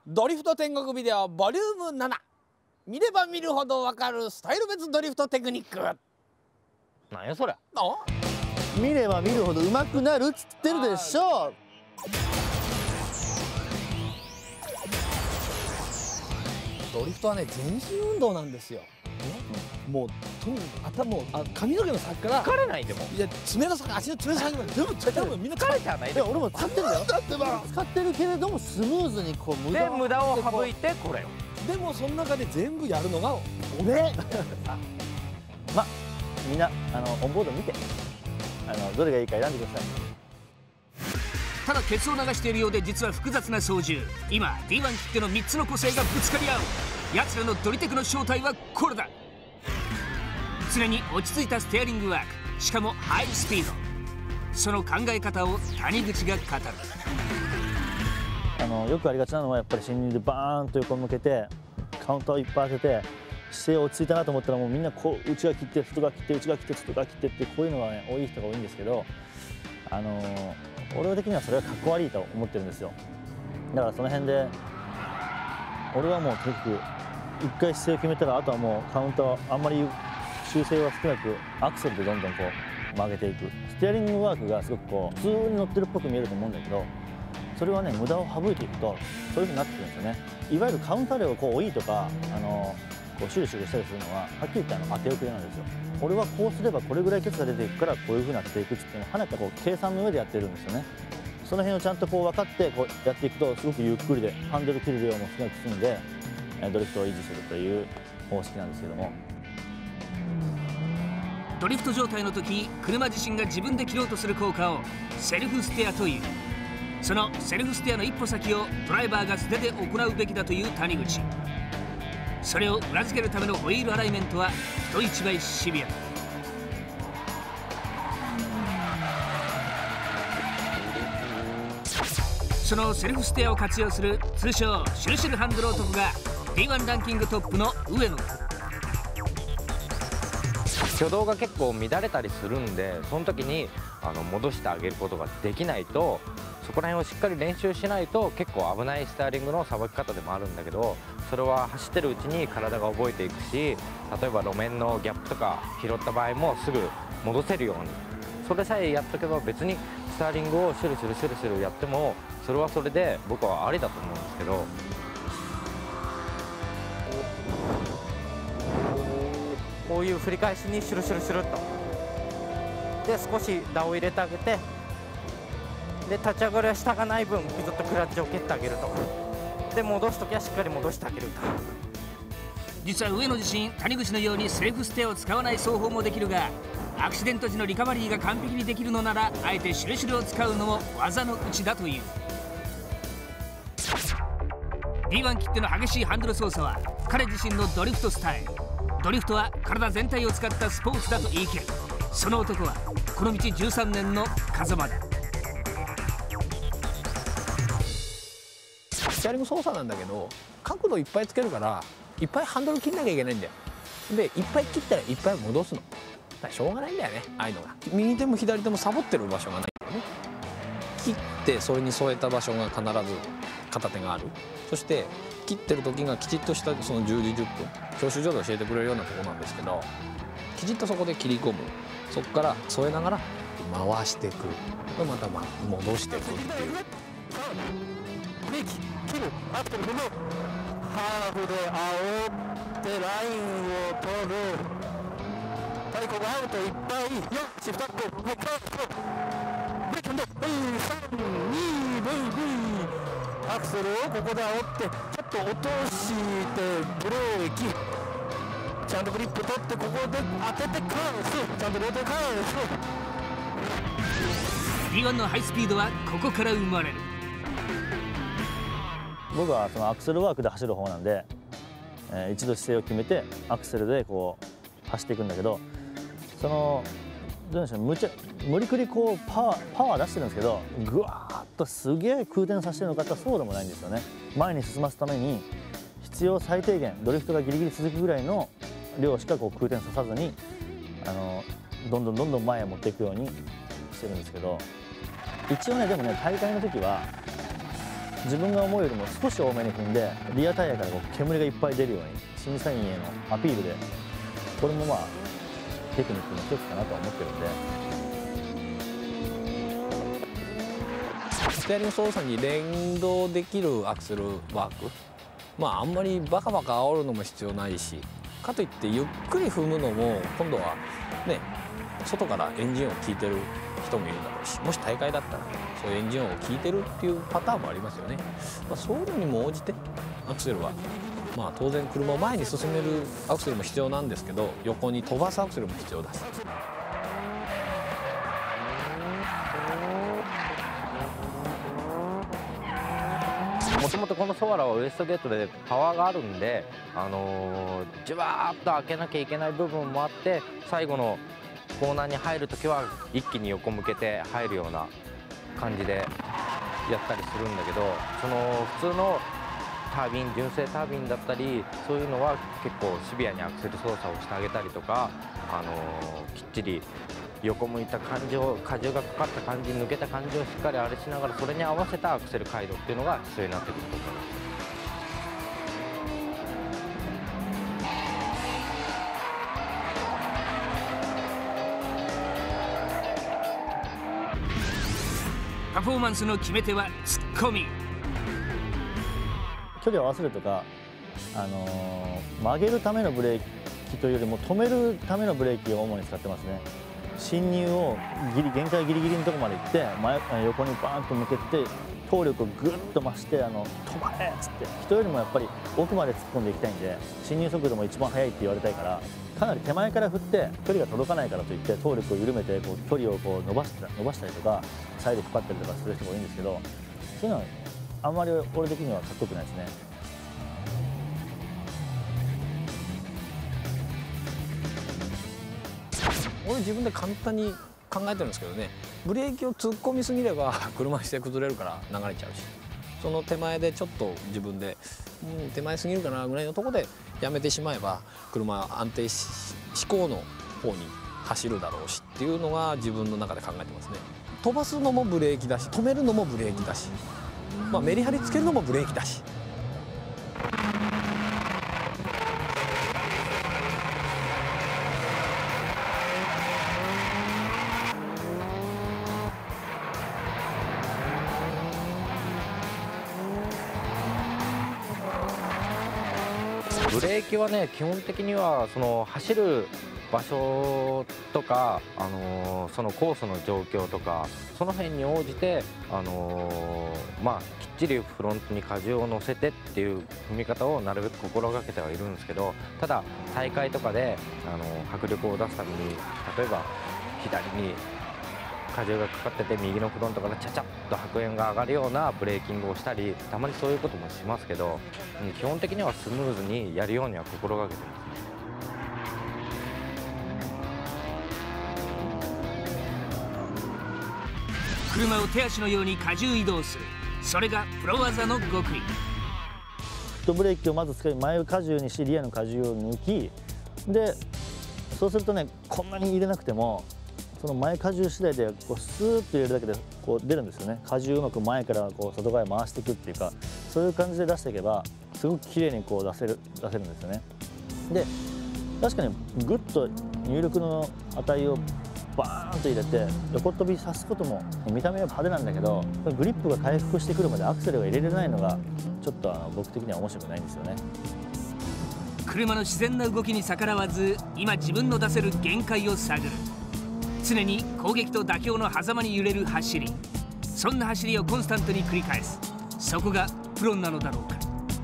ドリフト天国ビデオボリューム7、見れば見るほど分かるスタイル別ドリフトテクニック。 なんやそりゃ。 見れば見るほど上手くなるっつってるでしょ。 ドリフトはね、全身運動なんですよ。もうとにかく頭を髪の毛の先から疲れないでも。 いや爪の先、足の爪の先まで全部多分みんな疲れてはないでも。 俺も使ってるんだよ。だってまあ使ってるけれどもスムーズにこうで無駄を省いてこれよ。 でもその中で全部やるのが俺。 まあみんなオンボード見てどれがいいか選んでください。 ただケツを流しているようで実は複雑な操縦。今 D1 切手の3つの個性がぶつかり合う。奴らのドリテクの正体はこれだ。常に落ち着いたステアリングワーク、しかもハイスピード。その考え方を谷口が語る。 よくありがちなのはやっぱり進入でバーンと横向けてカウンターをいっぱい当てて姿勢落ち着いたなと思ったらもうみんなこう内側切って外側切って内側切って外側切ってってこういうのがね多い人が多いんですけど、俺的にはそれはかっこ悪いと思ってるんですよ。だからその辺で俺はもうとにかく一回姿勢を決めたらあとはもうカウンターあんまり修正は少なくアクセルでどんどんこう曲げていく。ステアリングワークがすごくこう普通に乗ってるっぽく見えると思うんだけど、それはね無駄を省いていくとそういうふうになってくるんですよね。いわゆるカウンター量がこう多いとかこうシュルシュルしたりするのははっきり言って当て遅れなんですよ。俺はこうすればこれぐらいケツが出ていくからこういうふうになっていくっていうのをはなかこう計算の上でやってるんですよね。その辺をちゃんとこう分かってこうやっていくとすごくゆっくりでハンドル切る量も少なく済んでドリフトを維持するという方式なんですけども。 ドリフト状態の時、車自身が自分で切ろうとする効果をセルフステアという。そのセルフステアの一歩先をドライバーが素手で行うべきだという谷口。それを裏付けるためのホイールアライメントは人一倍シビア。そのセルフステアを活用する通称シュルシュルハンドル男が D1 ランキングトップの上野だ。 挙動が結構乱れたりするんで、その時に戻してあげることができないと、そこら辺をしっかり練習しないと結構危ないステアリングのさばき方でもあるんだけど、それは走ってるうちに体が覚えていくし、例えば路面のギャップとか拾った場合もすぐ戻せるように、それさえやっとけば別にステアリングをシュルシュルシュルシュルやってもそれはそれで僕はありだと思うんですけど。こういう振り返しにシュルシュルシュルっとで少し打を入れてあげて、で立ち上がりは下がない分ずっとクラッチを蹴ってあげると、で戻す時はしっかり戻してあげると。 実は上野自身谷口のようにセルフステアを使わない走法もできるが、アクシデント時のリカバリーが完璧にできるのならあえてシュルシュルを使うのも技のうちだという。 D1 切手の激しいハンドル操作は彼自身のドリフトスタイル。ドリフトは体全体を使ったスポーツだと言い切る。その男はこの道13年の風間だ。 ステアリング操作なんだけど角度いっぱいつけるからいっぱいハンドル切んなきゃいけないんだよ。でいっぱい切ったらいっぱい戻すの。だからしょうがないんだよね、ああいうのが。右手も左手もサボってる場所がないからね。切ってそれに添えた場所が必ず片手がある。そして切ってる時がきちっとしたその10時10分教習所で教えてくれるようなところなんですけど、きちっとそこで切り込む。そこから添えながら回していく。また戻していくっていう。 ブレーキ切るアクセル踏むハーフで煽ってラインを取る。太鼓が合うといっぱい4シフトアップブレーキ踏んで3、2、ブイアクセルをここで煽ってちょっと落としてブレーキちゃんとグリップ取ってここで当てて返す。ちゃんとローテ返す。 D1 のハイスピードはここから生まれる。 僕はそのアクセルワークで走る方なんで、一度姿勢を決めてアクセルでこう走っていくんだけど、そのどうでしょう、無理くりこうパワー出してるんですけど、ぐわーっとすげえ空転させてるのかってそうでもないんですよね。前に進ますために必要最低限ドリフトがギリギリ続くぐらいの量しかこう空転ささずにどんどん前へ持っていくようにしてるんですけど、一応ねでもね大会の時は自分が思うよりも少し多めに踏んでリアタイヤからこう煙がいっぱい出るように審査員へのアピールで、これもまあテクニックの一つかなとは思ってるんで。 ステアリング操作に連動できるアクセルワーク、まああんまりバカバカ煽るのも必要ないし、かといってゆっくり踏むのも今度はね、外からエンジン音を聞いてる人もいるだろうし、もし大会だったらそういうエンジン音を聞いてるっていうパターンもありますよね。まあ、そういうのにも応じてアクセルは、まあ当然車を前に進めるアクセルも必要なんですけど、横に飛ばすアクセルも必要だし。 もともとこのソアラはウエストゲートでパワーがあるんで、じわーっと開けなきゃいけない部分もあって、最後のコーナーに入るときは一気に横向けて入るような感じでやったりするんだけど、その普通のタービン、純正タービンだったりそういうのは結構シビアにアクセル操作をしてあげたりとか、きっちり横向いた感じを、荷重がかかった感じ、抜けた感じをしっかりあれしながら、それに合わせたアクセル回路っていうのが必要になってくると思います。 パフォーマンスの決め手はツッコミ。 距離を合わせるとか、曲げるためのブレーキというよりも止めるためのブレーキを主に使ってますね。進入を限界ギリギリのところまで行って横にバーンと向けて頭力をぐっと増して止まれっつって人よりもやっぱり奥まで突っ込んでいきたいんで、進入速度も一番速いって言われたいから、かなり手前から振って距離が届かないからといって頭力を緩めてこう距離をこう伸ばしたりとかサイド引っ張ったりとかする人もいいんですけど、そういうのはあんまり俺的にはかっこよくないですね。 俺自分で簡単に考えてるんですけどね、ブレーキを突っ込みすぎれば車して崩れるから流れちゃうし、その手前でちょっと自分で、手前すぎるかなぐらいのところでやめてしまえば車は安定志向の方に走るだろうしっていうのが自分の中で考えてますね。飛ばすのもブレーキだし、止めるのもブレーキだし、まあ、メリハリつけるのもブレーキだし。 ブレーキはね、基本的にはその走る場所とか、そのコースの状況とかその辺に応じて、まあ、きっちりフロントに荷重を乗せてっていう踏み方をなるべく心がけてはいるんですけど、ただ大会とかで迫力を出すために、例えば左に荷重がかかってて右のフロントからチャチャッと白煙が上がるようなブレーキングをしたり、たまにそういうこともしますけど、基本的にはスムーズにやるようには心がけてますね。 車を手足のように荷重移動する、それがプロ技の極意。 フットブレーキをまず使い、前荷重にしリアの荷重を抜きで、そうするとね、こんなに入れなくてもその前荷重次第でこうスーッと入れるだけでこう出るんですよね。荷重をうまく前からこう外側へ回していくっていうか、そういう感じで出していけばすごく綺麗にこう出せるんですよね。で確かにグッと入力の値をバーンと入れて横飛びさすことも見た目は派手なんだけど、グリップが回復してくるまでアクセルが入れれないのがちょっと僕的には面白くないんですよね。 車の自然な動きに逆らわず、今自分の出せる限界を探る。常に攻撃と妥協の狭間に揺れる走り、そんな走りをコンスタントに繰り返す、そこがプロなのだろうか。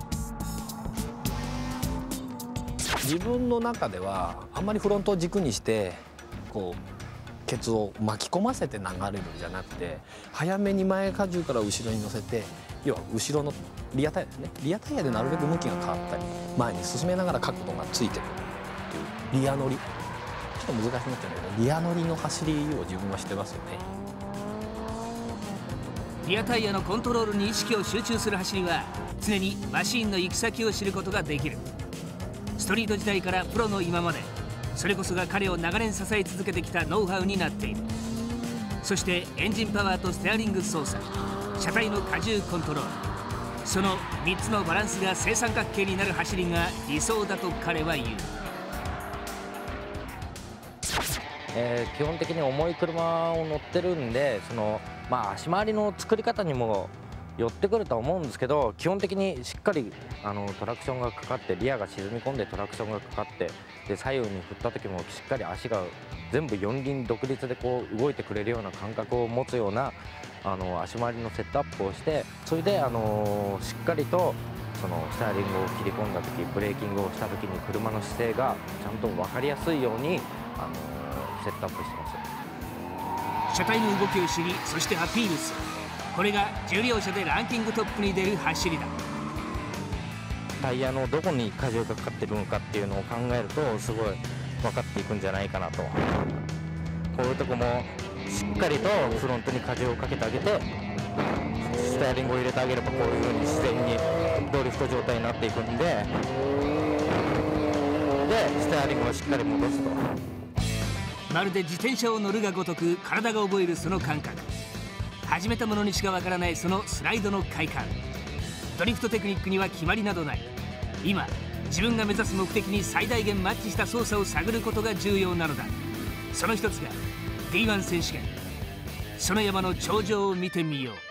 自分の中ではあんまりフロントを軸にしてこうケツを巻き込ませて流れるんじゃなくて、早めに前荷重から後ろに乗せて、要は後ろのリアタイヤですね、リアタイヤでなるべく向きが変わったり前に進めながら角度がついてくるっていうリア乗り、ちょっと難しくなっちゃうんだけどリア乗りの走りを自分はしてますよね。 リアタイヤのコントロールに意識を集中する走りは、常にマシーンの行き先を知ることができる。ストリート時代からプロの今まで、それこそが彼を長年支え続けてきたノウハウになっている。そしてエンジンパワーとステアリング操作、車体の荷重コントロール、 その3つのバランスが正三角形になる走りが理想だと彼は言う。 基本的に重い車を乗ってるんで、足回りの作り方にも寄ってくるとは思うんですけど、基本的にしっかりトラクションがかかって、リアが沈み込んでトラクションがかかって、で左右に振った時もしっかり足が全部4輪独立でこう動いてくれるような感覚を持つような足回りのセットアップをして、それでしっかりとスタイリングを切り込んだ時、ブレーキングをした時に車の姿勢がちゃんと分かりやすいようにセットアップしてます。 車体の動きを知り、そしてアピールする、これが重量車でランキングトップに出る走りだ。 タイヤのどこに荷重がかかってるのかっていうのを考えると、すごい分かっていくんじゃないかなと。こういうとこもしっかりとフロントに荷重をかけてあげて、スタイリングを入れてあげれば、こういう風に自然にドリフト状態になっていくんで、スタイリングをしっかり戻すと。 まるで自転車を乗るがごとく体が覚えるその感覚、始めたものにしかわからないそのスライドの快感。ドリフトテクニックには決まりなどない。今自分が目指す目的に最大限マッチした操作を探ることが重要なのだ。その一つが D1 選手権。その山の頂上を見てみよう。